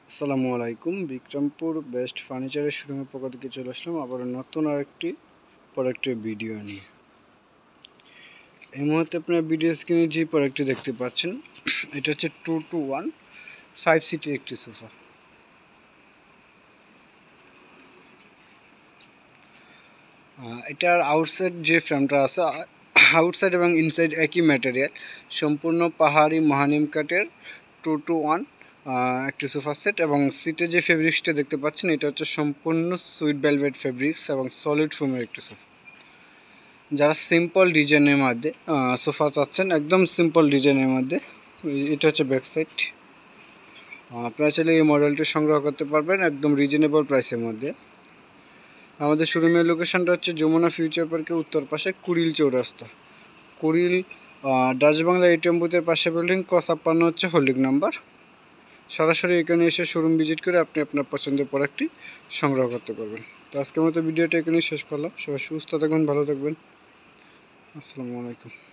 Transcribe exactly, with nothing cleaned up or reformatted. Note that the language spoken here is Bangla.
আসসালামু আলাইকুম। বিক্রমপুর বেস্ট ফার্নিচারের শোরুমের পক্ষ থেকে চলে আসলাম আবার নতুন আরেকটি প্রোডাক্টের ভিডিও নিয়ে। এই মুহূর্তে আপনার ভিডিও স্ক্রিনে যে প্রোডাক্টটি দেখতে পাচ্ছেন এটা হচ্ছে টু টু ওয়ান ফাইভ সিটের একটি সোফা। এটার আউটসাইড যে ফ্রেমটা আছে, আউটসাইড এবং ইনসাইড একই ম্যাটেরিয়াল, সম্পূর্ণ পাহাড়ি মহানিম কাঠের টু টু ওয়ান একটি সোফা সেট। এবং সিটে যে ফেব্রিক্সটা দেখতে পাচ্ছেন এটা হচ্ছে সম্পূর্ণ সুইট ভেলভেট ফেব্রিক্স এবং সলিড ফোমের একটি সোফা। যারা সিম্পল ডিজাইনের মধ্যে সোফা চাচ্ছেন, একদম সিম্পল ডিজাইনের মধ্যে, এটা হচ্ছে ব্যাক সাইড। আপনারা চাইলে এই মডেলটি সংগ্রহ করতে পারবেন একদম রিজনেবল প্রাইসের মধ্যে। আমাদের শোরুমের লোকেশনটা হচ্ছে যমুনা ফিউচার পার্কের উত্তর পাশে কুড়িল চৌরাস্তা, কুড়িল ডাচ বাংলা এটিএম বুথের পাশে বিল্ডিং, ক ছাপ্পান্ন হচ্ছে হোল্ডিং নাম্বার। সরাসরি এখানে এসে শোরুম ভিজিট করে আপনি আপনার পছন্দের প্রোডাক্টটি সংগ্রহ করতে পারবেন। তো আজকের মতো ভিডিওটা এখানেই শেষ করলাম। সবাই সুস্থ থাকবেন, ভালো থাকবেন। আসসালামু আলাইকুম।